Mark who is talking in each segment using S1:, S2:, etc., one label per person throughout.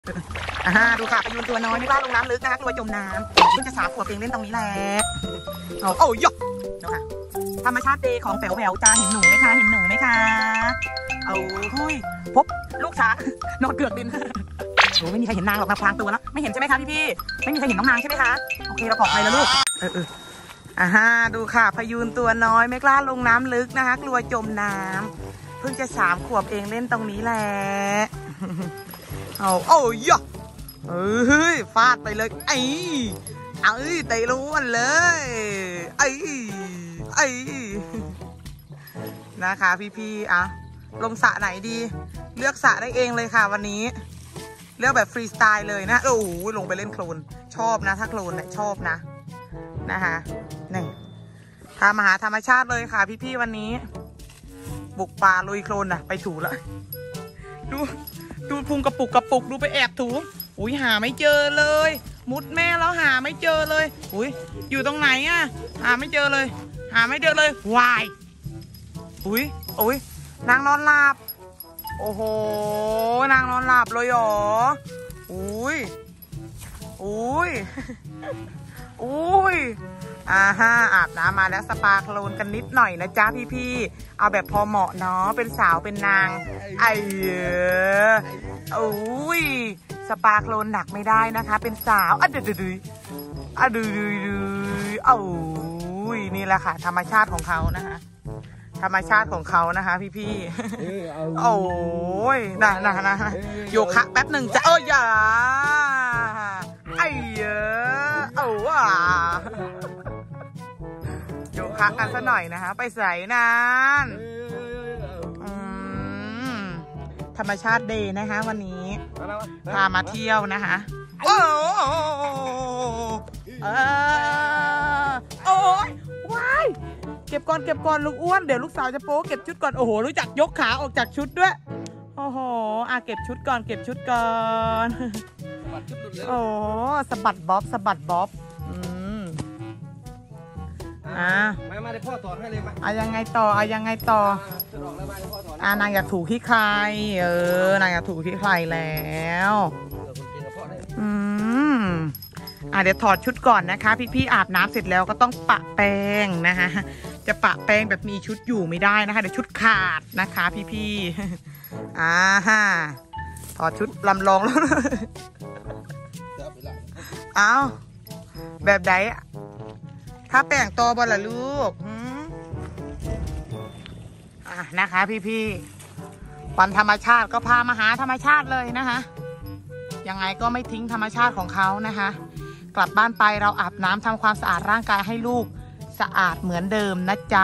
S1: ดูค่ะพยูนตัวน้อยไม่กล้าลงน้ำลึกนะคะกลัวจมน้ำเพิ่งจะ3 ขวบเองเล่นตรงนี้แหละโอ้ยดูค่ะธรรมชาติเดย์ของแป๋วแหววจะเห็นหนูไหมคะเห็นหนูไหมคะเอาหุ้ยพบลูกช้างนอนเกือกดินโอ้ไม่มีใครเห็นนางหรอกนะพลางตัวแล้วไม่เห็นใช่ไหมคะพี่ไม่มีใครเห็นน้องนางใช่ไหมคะโอเคเราปลอดภัยแล้วลูกดูค่ะพยูนตัวน้อยไม่กล้าลงน้ำลึกนะคะกลัวจมน้ำเพิ่งจะ3 ขวบเองเล่นตรงนี้แหละโอ้ยฟาดไปเลยเตะล้วนเลยนะคะพี่ลงสระไหนดีเลือกสระได้เองเลยค่ะวันนี้เลือกแบบฟรีสไตล์เลยนะโอ้โหลงไปเล่นโคลนชอบนะถ้าโคลนเนี่ยชอบนะคะนี่ทำมหาธรรมชาติเลยค่ะพี่วันนี้บุกป่าลุยโคลนไปถูแล้วดูพุงกระปุกดูไปแอบถูหาไม่เจอเลยมุดแม่แล้วหาไม่เจอเลยอยู่ตรงไหนหาไม่เจอเลยวายนางนอนหลับโอ้โหนางนอนหลับเลยหรออาบน้ำมาแล้วสปาโคลนกันนิดหน่อยนะจ๊ะพี่เอาแบบพอเหมาะเนาะเป็นสาวเป็นนางสปาโคลนหนักไม่ได้นะคะเป็นสาวนี่แหละค่ะธรรมชาติของเขานะคะพี่นะโยคะแป๊บหนึ่งจะอย่าโยคะกันซะหน่อยนะคะไปใส่นานธรรมชาติเดย์นะคะวันนี้พามาเที่ยวนะคะว้ายเก็บก่อนลูกอ้วนเดี๋ยวลูกสาวจะโป๊เก็บชุดก่อนโอ้โหรู้จักยกขาออกจากชุดด้วยโอ้โหเก็บชุดก่อนโอ้สะบัดบ๊อบ
S2: มาได้พ่อถอนให้เลยมา
S1: ยังไงต่อนางอยากถูที่ใครนางอยากถูที่ใครแล้วเดี๋ยวถอดชุดก่อนนะคะพี่อาบน้ำเสร็จแล้วก็ต้องปะแป้งนะคะจะปะแป้งแบบมีชุดอยู่ไม่ได้นะคะเดี๋ยวชุดขาดนะคะพี่ถอดชุดลำลองแล้วแบบไหนถ้าแป้งตัวบอลล่ะลูกนะคะพี่วันธรรมชาติก็พามาหาธรรมชาติเลยนะคะยังไงก็ไม่ทิ้งธรรมชาติของเขานะคะกลับบ้านไปเราอาบน้ำทำความสะอาดร่างกายให้ลูกสะอาดเหมือนเดิมนะจ๊ะ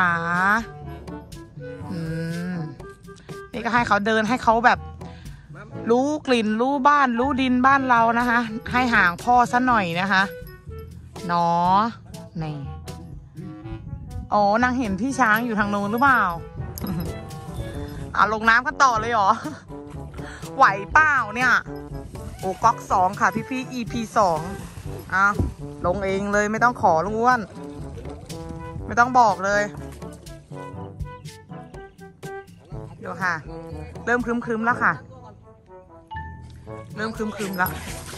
S1: นี่ก็ให้เขาเดินให้เขาแบบรู้กลิ่นรู้บ้านรู้ดินบ้านเรานะคะให้ห่างพ่อซะหน่อยนะคะนี่นางเห็นพี่ช้างอยู่ทางโน้นหรือเปล่าลงน้ำกันต่อเลยเหรอไหวเปล่าเนี่ยก๊อก2ค่ะพี่ EP 2ลงเองเลยไม่ต้องขอลุงอ้วนไม่ต้องบอกเลยเดี๋ยวค่ะเริ่มครึ้มแล้วค่ะเริ่มครึ้มแล้ว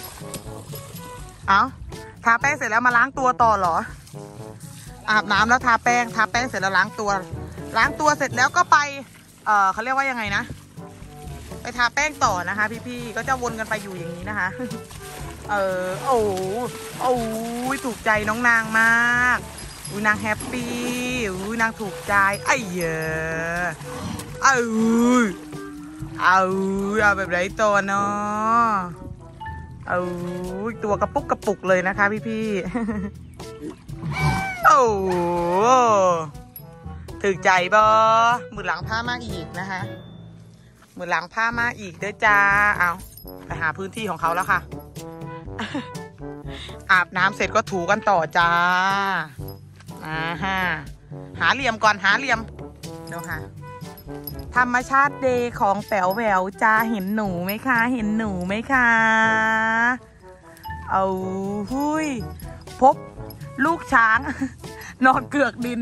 S1: ทาแป้งเสร็จแล้วมาล้างตัวต่อเหรออาบน้ำแล้วทาแป้งเสร็จแล้วล้างตัวเสร็จแล้วก็ไปเขาเรียกว่ายังไงนะไปทาแป้งต่อนะคะพี่ก็จะวนกันไปอยู่อย่างนี้นะคะถูกใจน้องนางมากนางแฮปปี้นางถูกใจเอาแบบไรตัวเนาะตัวกระปุกเลยนะคะพี่ถึกใจบ่มือหลังผ้ามาอีกนะคะมือหลังผ้ามาอีกเด้อจ้าไปหาพื้นที่ของเขาแล้วค่ะอาบน้ำเสร็จก็ถูกันต่อจ้าหาเหลี่ยมก่อนเดี๋ยวค่ะธรรมชาติเดย์ของแป๋วแหววจ้าเห็นหนูไหมคะพบลูกช้างนอนเกือกดิน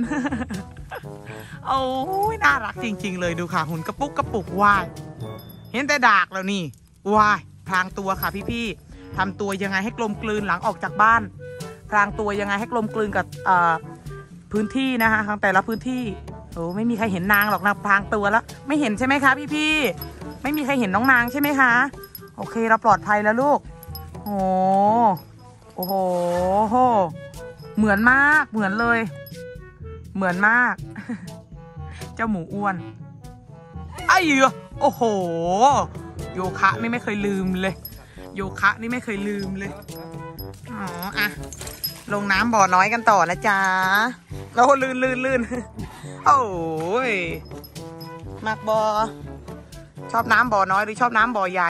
S1: น่ารักจริงๆเลยดูค่ะหุ่นกระปุกว่ายเห็นแต่ดากแล้วนี่ว่ายพรางตัวค่ะพี่ๆทำตัวยังไงให้กลมกลืนหลังออกจากบ้านพรางตัวยังไงให้กลมกลืนกับพื้นที่นะคะทางแต่ละพื้นที่โอ้ไม่มีใครเห็นนางหรอกนะพรางตัวแล้วไม่เห็นใช่ไหมคะพี่ๆไม่มีใครเห็นน้องนางใช่ไหมคะโอเคเราปลอดภัยแล้วลูกโอ้โหเหมือนมากเหมือนเลยเหมือนมากเจ้าหมูอ้วนไอ้โอ้โหโยคะนี่ไม่เคยลืมเลยโยคะนี่ไม่เคยลืมเลยอ๋ออะลงน้ำบ่อน้อยกันต่อนะจ๊ะเราลื่นโอ้ยมักบอชอบน้ำบ่อน้อยหรือชอบน้ำบ่อใหญ่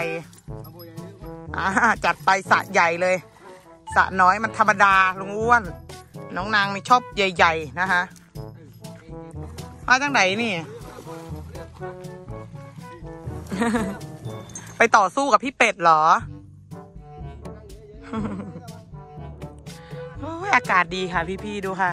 S1: จัดไปสระใหญ่เลยสระน้อยมันธรรมดาลุงอ้วนน้องนางนี่ชอบใหญ่ๆนะคะมาจังไหนนี่ ไปต่อสู้กับพี่เป็ดเหรอ อากาศดีค่ะพี่ๆดูค่ะ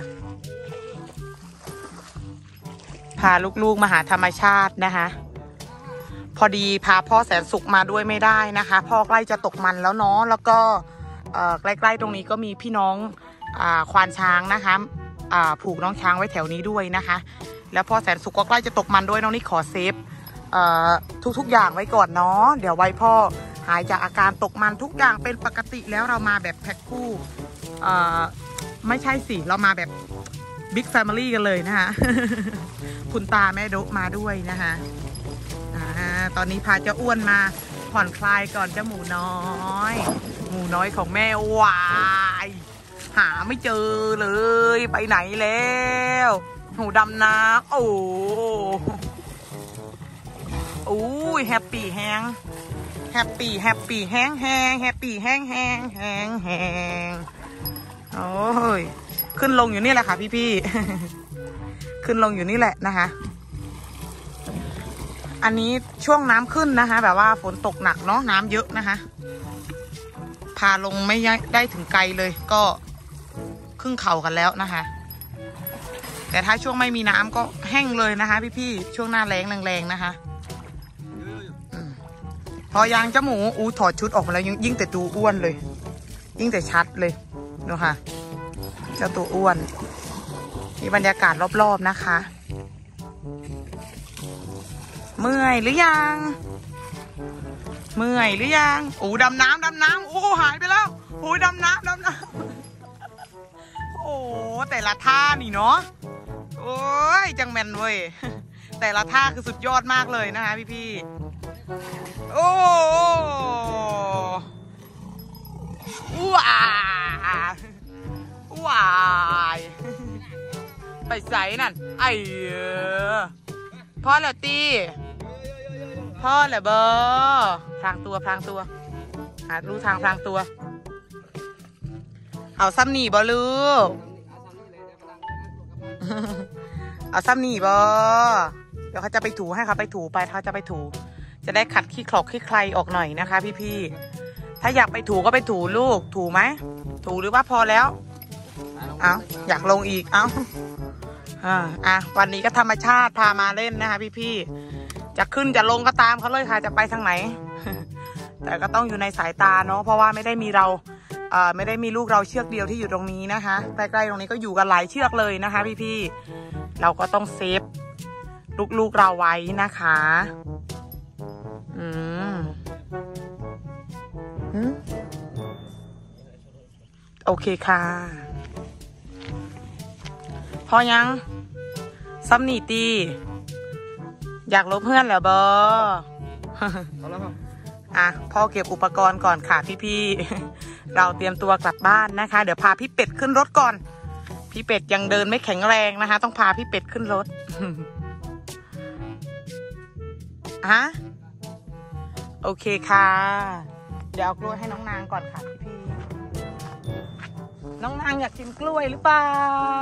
S1: พาลูกๆมาหาธรรมชาตินะคะพอดีพาพ่อแสนสุขมาด้วยไม่ได้นะคะพ่อใกล้จะตกมันแล้วเนาะแล้วก็ใกล้ๆตรงนี้ก็มีพี่น้องควานช้างนะคะผูกน้องช้างไว้แถวนี้ด้วยนะคะแล้วพ่อแสนสุขก็ใกล้จะตกมันด้วยน้องนี่ขอเซฟทุกอย่างไว้ก่อนเนาะเดี๋ยวไว้พ่อหายจากอาการตกมันทุกอย่างเป็นปกติแล้วเรามาแบบแพ็คคู่ไม่ใช่สิเรามาแบบบิ๊กแฟมิลี่กันเลยนะคะ คุณตาแม่โดมาด้วยนะคะตอนนี้พาเจ้าอ้วนมาผ่อนคลายก่อนเจ้าหมูน้อยของแม่วายหาไม่เจอเลยไปไหนแล้วหูดำน้ำโอ้ยแฮปปี้แฮงแฮปปี้แฮงแฮปปี้แฮงโอ้ยขึ้นลงอยู่นี่แหละค่ะพี่ๆขึ้นลงอยู่นี่แหละนะคะอันนี้ช่วงน้ำขึ้นนะคะแบบว่าฝนตกหนักเนาะน้ำเยอะนะคะพาลงไม่ได้ถึงไกลเลยก็ครึ่งเข่ากันแล้วนะคะแต่ถ้าช่วงไม่มีน้ำก็แห้งเลยนะคะพี่ๆช่วงหน้าแรงนะคะพอยางเจ้าหมูถอดชุดออกมาแล้วยิ่งแต่ตัวอ้วนเลยยิ่งแต่ชัดเลยดูค่ะเจ้าตัวอ้วนมีบรรยากาศรอบๆนะคะเมื่อยหรือยังดำน้ำโอ้หายไปแล้วโอ้ดำน้ำโอ้แต่ละท่านี่เนาะโอ้ยจังแมนเว้ยแต่ละท่าคือสุดยอดมากเลยนะคะพี่โอ้ว้ายไปใส่นั่นไอ้พ่อเหรอตีพ่อเหรอเบอร์พรางตัวรู้ทางพรางตัวเอาซ้ำหนีบอลูกเอาซ้ำหนีบอเดี๋ยวเขาจะไปถูให้เขาไปถูไปเขาจะไปถูจะได้ขัดขี้คลอกขี้ใครออกหน่อยนะคะพี่ๆถ้าอยากไปถูก็ไปถูลูกถูไหมถูหรือว่าพอแล้วเอาอยากลงอีกเอาวันนี้ก็ธรรมชาติพามาเล่นนะคะพี่ๆจะขึ้นจะลงก็ตามเขาเลยค่ะจะไปทางไหน แต่ก็ต้องอยู่ในสายตาเนาะเพราะว่าไม่ได้มีเราไม่ได้มีลูกเราเชือกเดียวที่อยู่ตรงนี้นะคะใกล้ๆตรงนี้ก็อยู่กันหลายเชือกเลยนะคะพี่ๆเราก็ต้องเซฟลูกเราไว้นะคะโอเคค่ะพอยังซ้ำหนีตีอยากลบเพื่อนเหรอบอพ่อเก็บอุปกรณ์ก่อนค่ะพี่ๆเราเตรียมตัวกลับบ้านนะคะเดี๋ยวพาพี่เป็ดขึ้นรถก่อนพี่เป็ดยังเดินไม่แข็งแรงนะคะต้องพาพี่เป็ดขึ้นรถโอเคค่ะเดี๋ยวเอากล้วยให้น้องนางก่อนค่ะพี่น้องนางอยากกินกล้วยหรือเปล่า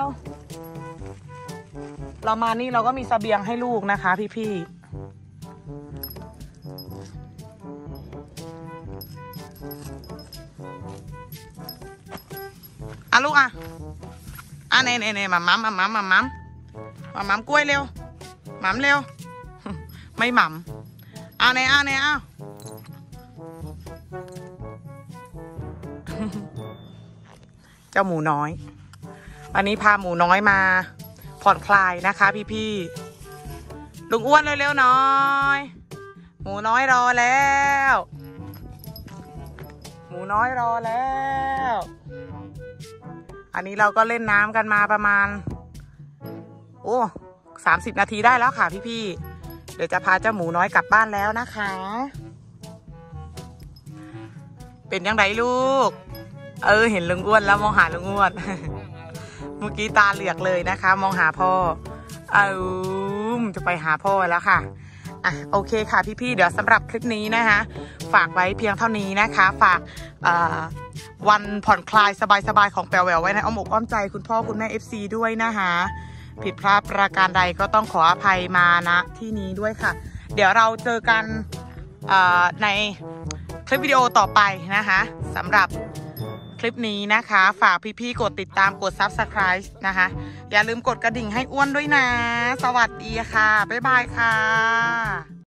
S1: เรามานี่เราก็มีเสบียงให้ลูกนะคะพี่ลูกเน่หม่ำกล้วยเร็วหม่ำเร็วไม่หม่ำเน่เจ้าหมูน้อยวันนี้พาหมูน้อยมาผ่อนคลายนะคะพี่ๆลุงอ้วนเร็วๆหน่อยหมูน้อยรอแล้วหมูน้อยรอแล้วอันนี้เราก็เล่นน้ำกันมาประมาณโอ้30 นาทีได้แล้วค่ะพี่ๆเดี๋ยวจะพาเจ้าหมูน้อยกลับบ้านแล้วนะคะเป็นยังไงลูกเห็นลุงอ้วนแล้วมองหาลุงอ้วน เมื่อกี้ตาเหลือกเลยนะคะมองหาพ่อจะไปหาพ่อแล้วค่ะโอเคค่ะพี่ๆเดี๋ยวสำหรับคลิปนี้นะคะฝากไว้เพียงเท่านี้นะคะฝากวันผ่อนคลายสบายๆของแปลวแหววไว้ในอ้อมอกอ้อมใจคุณพ่อคุณแม่ FC ด้วยนะคะผิดพลาดประการใดก็ต้องขออภัยมาณที่นี้ด้วยค่ะเดี๋ยวเราเจอกันในคลิปวิดีโอต่อไปนะคะสำหรับคลิปนี้นะคะฝากพี่ๆกดติดตามกด Subscribe นะคะอย่าลืมกดกระดิ่งให้อ้วนด้วยนะสวัสดีค่ะบ๊ายบายค่ะ